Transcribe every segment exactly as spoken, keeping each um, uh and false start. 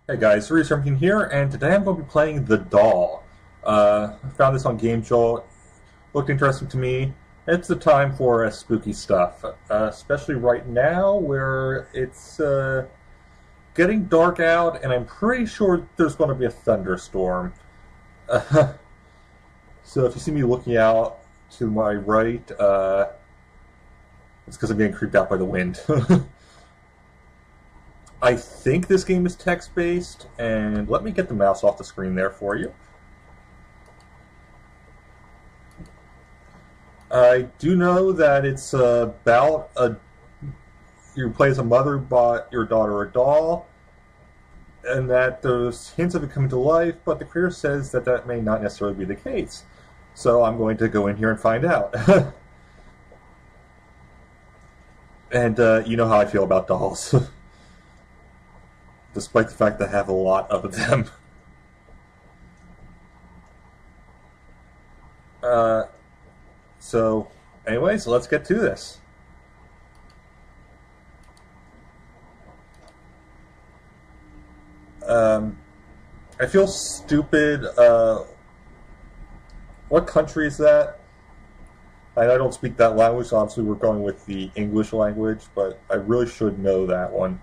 Hey guys, Resurfing here, and today I'm going to be playing The Doll. Uh, I found this on GameJolt. Looked interesting to me. It's the time for uh, spooky stuff, uh, especially right now where it's uh, getting dark out, and I'm pretty sure there's going to be a thunderstorm. Uh, so if you see me looking out to my right, uh, it's because I'm getting creeped out by the wind. I think this game is text-based, and let me get the mouse off the screen there for you. I do know that it's uh, about a you play as a mother bought your daughter a doll, and that there's hints of it coming to life, but the creator says that that may not necessarily be the case. So I'm going to go in here and find out. And uh, you know how I feel about dolls. Despite the fact that I have a lot of them. uh, so, anyways, let's get to this. Um, I feel stupid. Uh, what country is that? I, I don't speak that language, so obviously we're going with the English language, but I really should know that one.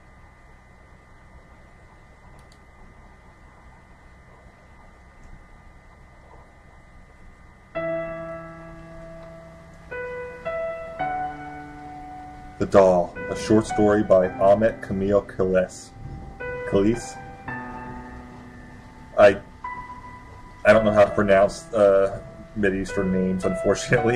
The Doll, a short story by Ahmet Camille Khalis. Khalis? I I don't know how to pronounce uh, Mid-Eastern names, unfortunately.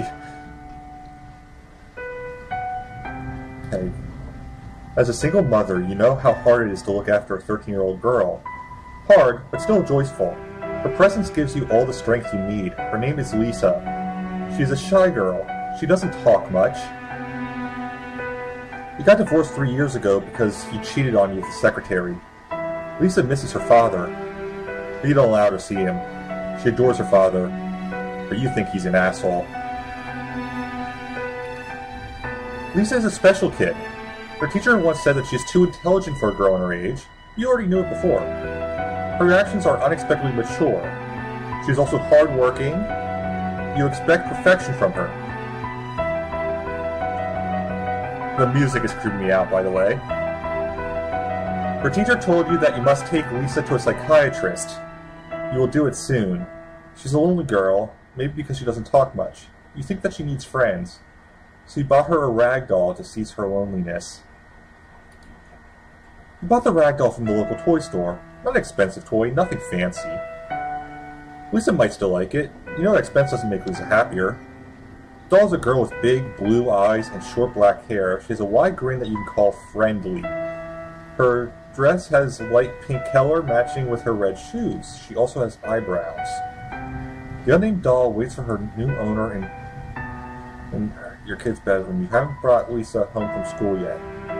Hey. As a single mother, you know how hard it is to look after a thirteen-year-old girl. Hard, but still joyful. Her presence gives you all the strength you need. Her name is Lisa. She's a shy girl. She doesn't talk much. He got divorced three years ago because he cheated on you with the secretary. Lisa misses her father, but you don't allow her to see him. She adores her father, but you think he's an asshole. Lisa is a special kid. Her teacher once said that she's too intelligent for a girl in her age. You already knew it before. Her reactions are unexpectedly mature. She's also hardworking. You expect perfection from her. The music is creeping me out, by the way. Her teacher told you that you must take Lisa to a psychiatrist. You will do it soon. She's a lonely girl, maybe because she doesn't talk much. You think that she needs friends. So you bought her a rag doll to cease her loneliness. You bought the rag doll from the local toy store. Not an expensive toy, nothing fancy. Lisa might still like it. You know that expense doesn't make Lisa happier. The doll is a girl with big blue eyes and short black hair. She has a wide grin that you can call friendly. Her dress has light pink color matching with her red shoes. She also has eyebrows. The unnamed doll waits for her new owner in, in your kid's bedroom. You haven't brought Lisa home from school yet.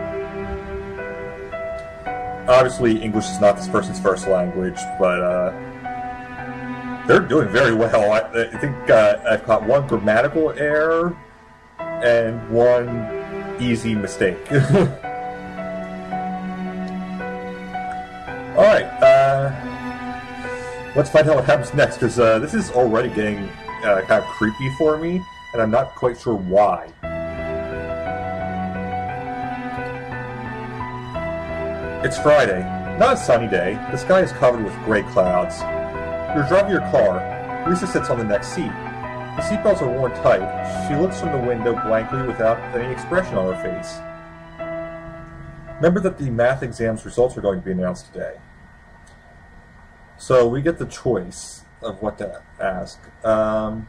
Obviously, English is not this person's first language, but uh, they're doing very well. I, I think uh, I've caught one grammatical error and one easy mistake. Alright, uh, let's find out what happens next, because uh, this is already getting uh, kind of creepy for me, and I'm not quite sure why. It's Friday. Not a sunny day. The sky is covered with gray clouds. You're driving your car. Lisa sits on the next seat. The seatbelts are worn tight. She looks from the window blankly without any expression on her face. Remember that the math exam's results are going to be announced today. So we get the choice of what to ask. Um,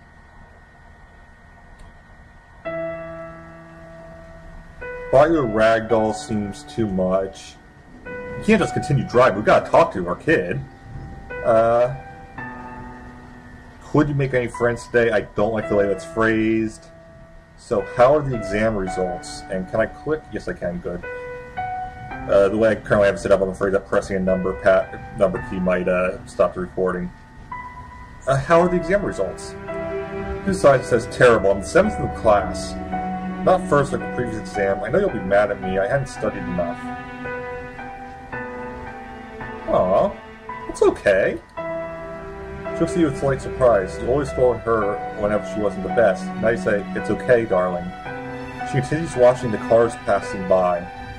buy you a rag doll seems too much. You can't just continue driving. We've got to talk to our kid. Uh... Could you make any friends today? I don't like the way that's phrased. So how are the exam results? And can I click? Yes, I can. Good. Uh, the way I currently have it set up, I'm afraid that pressing a number pat number key might uh, stop the recording. Uh, how are the exam results? Two sides says terrible. I'm the seventh in the class. Not first like the previous exam. I know you'll be mad at me. I hadn't studied enough. Aw, it's okay. She'll see you with slight surprise. You always scolded her whenever she wasn't the best. Now you say, it's okay, darling. She continues watching the cars passing by.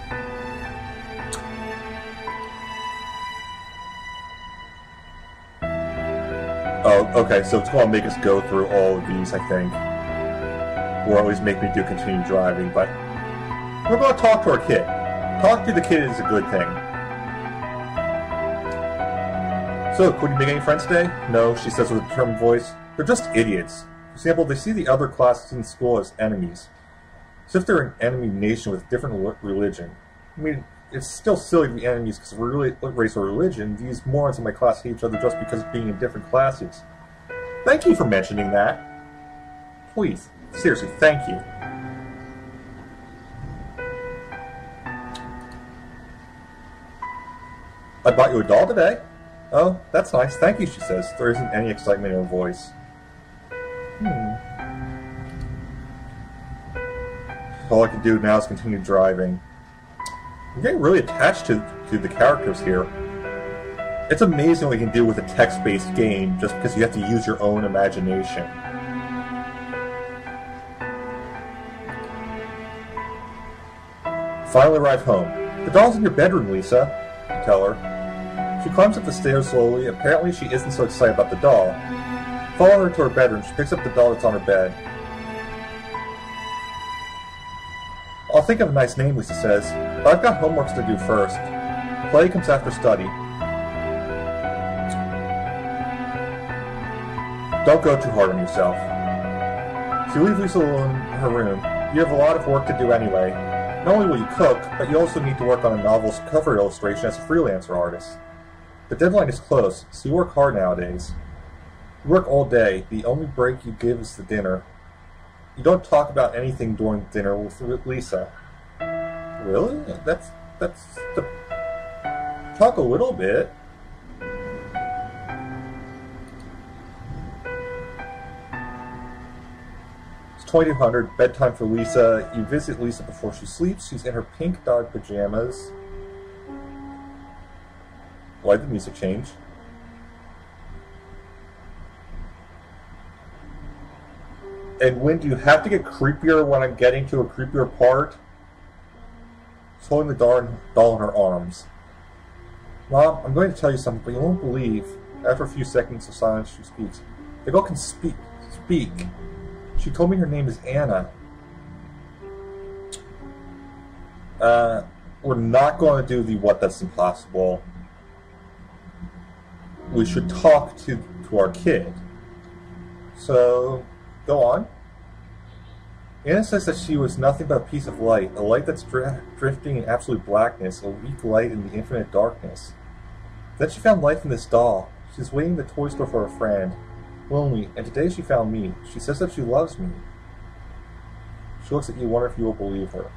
Oh, okay, so it's going to make us go through all of these, I think. Or at least make me do continued driving, but we're going to talk to our kid. Talk to the kid is a good thing. So, could you make any friends today? No, she says with a determined voice. They're just idiots. For example, they see the other classes in school as enemies. As if they're an enemy nation with different religion. I mean, it's still silly to be enemies because of race or religion. These morons in my class hate each other just because of being in different classes. Thank you for mentioning that. Please, seriously, thank you. I bought you a doll today. Oh, that's nice. Thank you, she says. There isn't any excitement in her voice. Hmm. All I can do now is continue driving. I'm getting really attached to, to the characters here. It's amazing what you can do with a text-based game just because you have to use your own imagination. Finally arrive home. The doll's in your bedroom, Lisa, you tell her. She climbs up the stairs slowly. Apparently she isn't so excited about the doll. Follow her to her bedroom. She picks up the doll that's on her bed. I'll think of a nice name, Lisa says, but I've got homeworks to do first. Play comes after study. Don't go too hard on yourself. So you leave Lisa alone in her room. You have a lot of work to do anyway. Not only will you cook, but you also need to work on a novel's cover illustration as a freelancer artist. The deadline is close, so you work hard nowadays. You work all day. The only break you give is the dinner. You don't talk about anything during dinner with Lisa. Really? That's... that's... the... Talk a little bit. It's twenty-two hundred, bedtime for Lisa. You visit Lisa before she sleeps. She's in her pink dog pajamas. Why did the music change? And when do you have to get creepier when I'm getting to a creepier part? She's holding the doll, doll in her arms. Mom, I'm going to tell you something, but you won't believe. After a few seconds of silence, she speaks. The girl can speak. Speak. She told me her name is Anna. Uh, we're not going to do the what that's impossible. We should talk to, to our kid. So, go on. Anna says that she was nothing but a piece of light, a light that's dri drifting in absolute blackness, a weak light in the infinite darkness. Then she found life in this doll. She's waiting in the toy store for a friend. Lonely, and today she found me. She says that she loves me. She looks at you, wonder if you will believe her.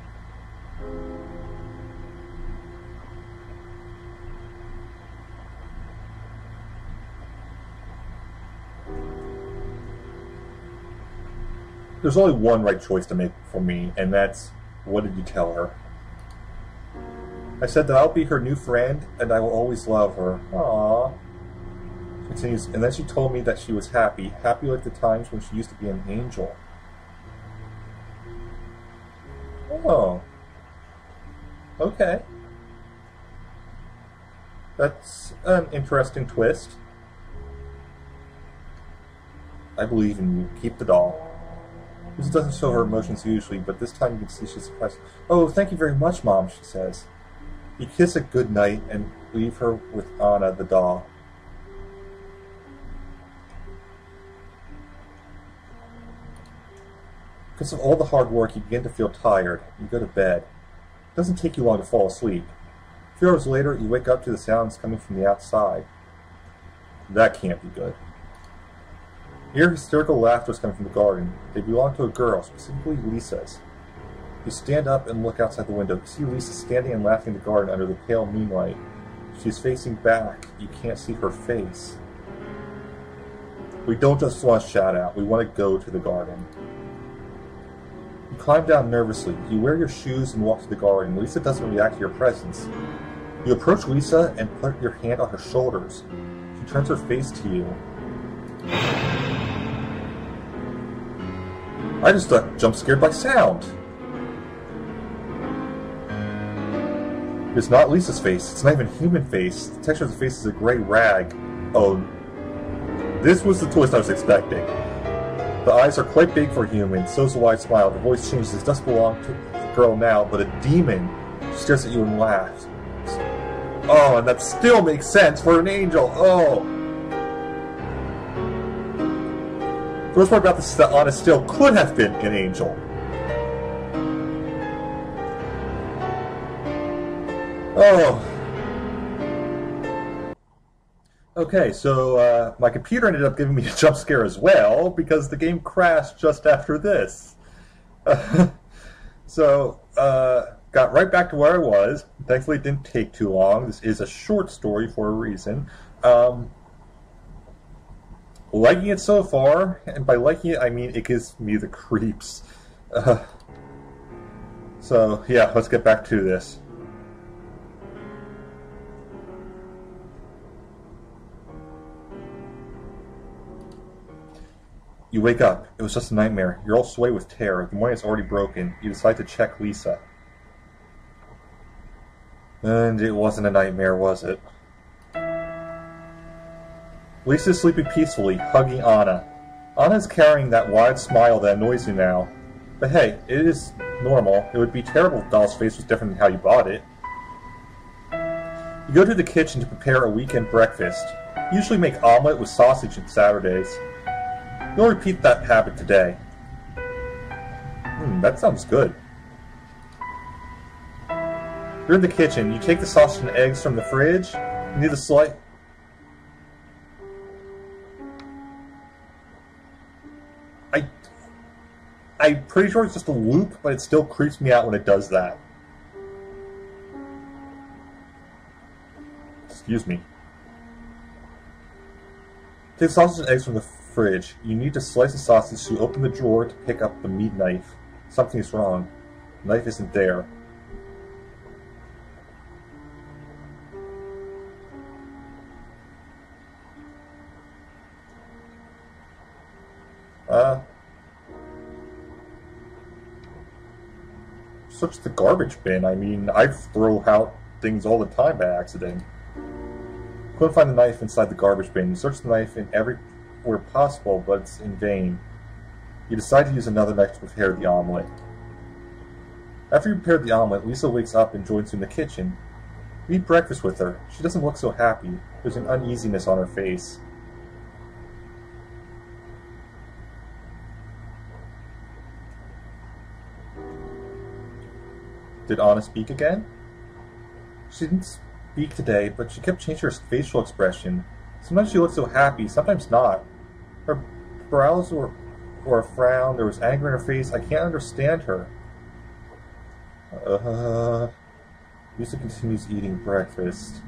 There's only one right choice to make for me, and that's, what did you tell her? I said that I'll be her new friend, and I will always love her. Aww. She continues, and then she told me that she was happy, happy like the times when she used to be an angel. Oh. Okay. That's an interesting twist. I believe in you. Keep the doll. Lisa doesn't show her emotions usually, but this time you can see she's surprised. Oh, thank you very much, Mom, she says. You kiss her good night and leave her with Anna, the doll. Because of all the hard work, you begin to feel tired. You go to bed. It doesn't take you long to fall asleep. A few hours later, you wake up to the sounds coming from the outside. That can't be good. You hear hysterical laughter is coming from the garden. They belong to a girl, specifically Lisa's. You stand up and look outside the window. You see Lisa standing and laughing in the garden under the pale moonlight. She's facing back. You can't see her face. We don't just want to shout out. We want to go to the garden. You climb down nervously. You wear your shoes and walk to the garden. Lisa doesn't react to your presence. You approach Lisa and put your hand on her shoulders. She turns her face to you. I just got jump scared by sound. It's not Lisa's face. It's not even a human face. The texture of the face is a gray rag. Oh, this was the twist I was expecting. The eyes are quite big for a human, so is the wide smile. The voice changes. It doesn't belong to the girl now, but a demon stares at you and laughs. Oh, and that still makes sense for an angel. Oh. The worst part about this is that Anna still could have been an angel. Oh. Okay, so uh, my computer ended up giving me a jump scare as well because the game crashed just after this. so, uh, got right back to where I was. Thankfully, it didn't take too long. This is a short story for a reason. Um, liking it so far, and by liking it, I mean it gives me the creeps. Uh, so, yeah, let's get back to this. You wake up. It was just a nightmare. You're all swayed with terror. The morning is already broken. You decide to check Lisa. And it wasn't a nightmare, was it? Lisa is sleeping peacefully, hugging Anna. Anna is carrying that wide smile that annoys you now. But hey, it is normal. It would be terrible if Doll's face was different than how you bought it. You go to the kitchen to prepare a weekend breakfast. You usually make omelet with sausage on Saturdays. You'll repeat that habit today. Hmm, that sounds good. You're in the kitchen. You take the sausage and eggs from the fridge. You need the slice. I... I'm pretty sure it's just a loop, but it still creeps me out when it does that. Excuse me. Take the sausage and eggs from the fridge. You need to slice the sausage, so you open the drawer to pick up the meat knife. Something is wrong. The knife isn't there. Uh... Search the garbage bin. I mean, I throw out things all the time by accident. Couldn't find the knife inside the garbage bin. You search the knife in everywhere possible, but it's in vain. You decide to use another knife to prepare the omelet. After you prepare the omelet, Lisa wakes up and joins you in the kitchen. You eat breakfast with her. She doesn't look so happy. There's an uneasiness on her face. Did Anna speak again? She didn't speak today, but she kept changing her facial expression. Sometimes she looked so happy, sometimes not. Her brows were, were a frown, there was anger in her face. I can't understand her. Uh, Lisa continues eating breakfast.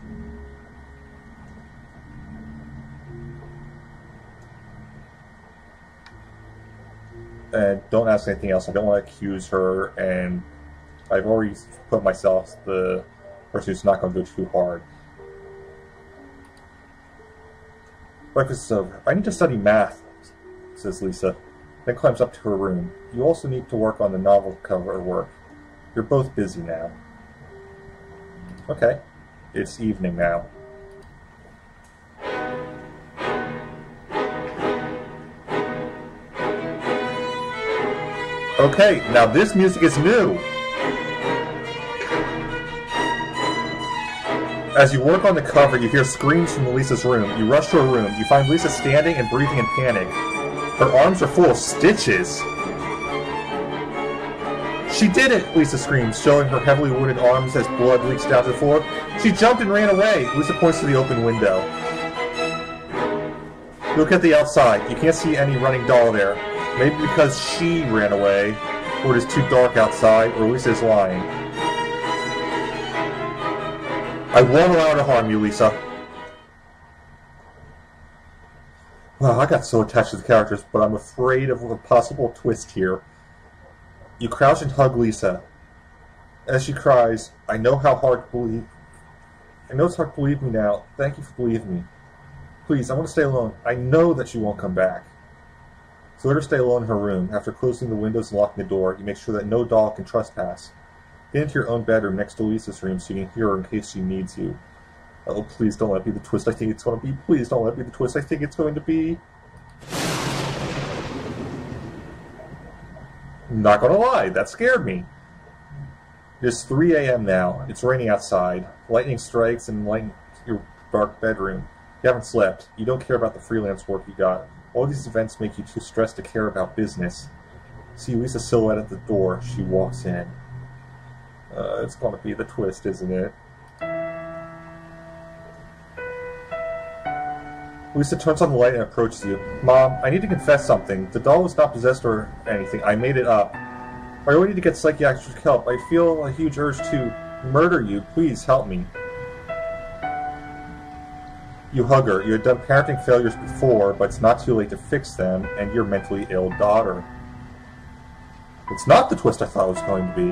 And don't ask anything else. I don't want to accuse her, and I've already put myself the person who's not going to go too hard. Breakfast is over. I need to study math, says Lisa, then climbs up to her room. You also need to work on the novel cover work. You're both busy now. Okay. It's evening now. Okay, now this music is new. As you work on the cover, you hear screams from Lisa's room. You rush to her room. You find Lisa standing and breathing in panic. Her arms are full of stitches. She did it! Lisa screams, showing her heavily wounded arms as blood leaks down to the floor. She jumped and ran away. Lisa points to the open window. Look at the outside. You can't see any running doll there. Maybe because she ran away, or it is too dark outside, or Lisa is lying. I won't allow her to harm you, Lisa. Wow, I got so attached to the characters, but I'm afraid of a possible twist here. You crouch and hug Lisa. As she cries, I know how hard to believe I know it's hard to believe me now. Thank you for believing me. Please, I want to stay alone. I know that she won't come back. So let her stay alone in her room. After closing the windows and locking the door, you make sure that no doll can trespass. Get into your own bedroom next to Lisa's room so you can hear her in case she needs you. Oh, please don't let it be the twist I think it's going to be. Please don't let it be the twist I think it's going to be. Not gonna lie, that scared me. It's three A M now. It's raining outside. Lightning strikes and lights your dark bedroom. You haven't slept. You don't care about the freelance work you got. All these events make you too stressed to care about business. See Lisa's silhouette at the door. She walks in. Uh, it's gonna be the twist, isn't it? Lisa turns on the light and approaches you. Mom, I need to confess something. The doll was not possessed or anything. I made it up. I really need to get psychiatric help. I feel a huge urge to murder you. Please help me. You hug her. You had done parenting failures before, but it's not too late to fix them, and your mentally ill daughter. It's not the twist I thought it was going to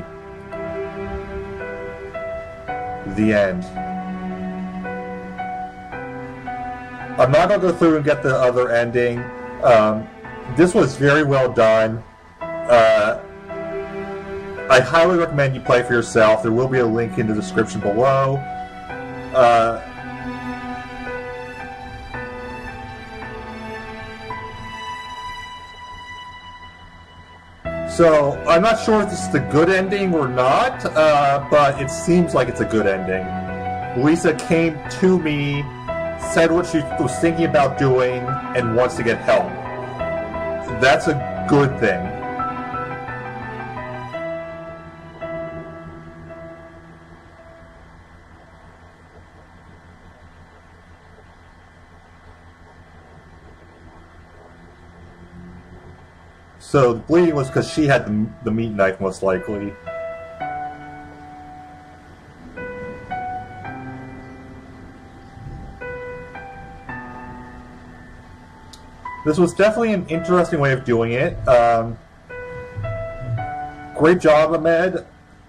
be. The end. I'm not going to go through and get the other ending. Um, this was very well done. Uh, I highly recommend you play for yourself. There will be a link in the description below. Uh, so, I'm not sure if this is the good ending or not, uh, but it seems like it's a good ending. Lisa came to me, said what she was thinking about doing, and wants to get help. That's a good thing. So the bleeding was because she had the, the meat knife, most likely. This was definitely an interesting way of doing it. Um, great job, Ahmed.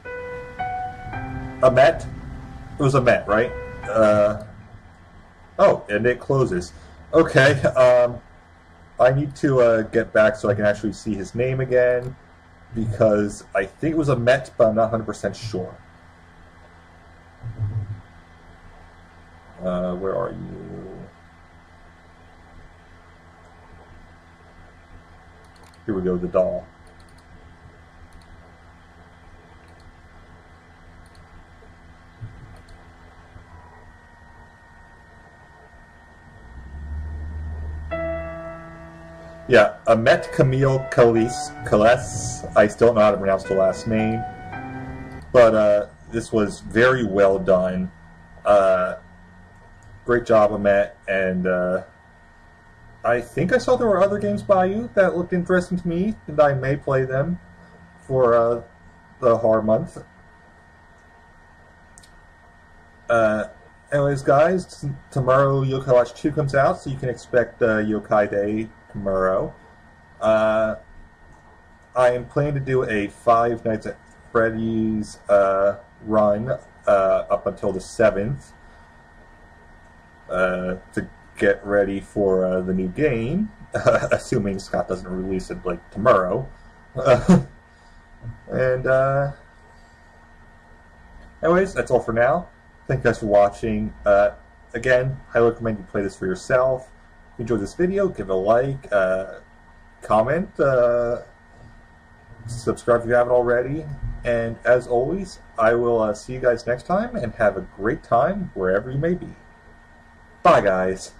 Ahmet? It was Ahmet, right? Uh, oh, and it closes. Okay, um, I need to uh, get back so I can actually see his name again, because I think it was Ahmet, but I'm not one hundred percent sure. Uh, where are you? Here we go, the doll. Yeah, Ahmet Camille Kalis, Kales. I still don't know how to pronounce the last name. But uh, this was very well done. Uh, great job, Ahmet. And uh, I think I saw there were other games by you that looked interesting to me, and I may play them for uh, the horror month. Uh, anyways, guys, tomorrow Yokai Watch two comes out, so you can expect uh, Yokai Day tomorrow. Uh, I am planning to do a Five Nights at Freddy's uh, run uh, up until the seventh uh, to get ready for uh, the new game, uh, assuming Scott doesn't release it like tomorrow. Uh, and uh, anyways, that's all for now. Thank you guys for watching. Uh, again, I recommend you play this for yourself. If you enjoyed this video, give it a like, uh, comment, uh, subscribe if you haven't already, and as always, I will uh, see you guys next time, and have a great time wherever you may be. Bye, guys.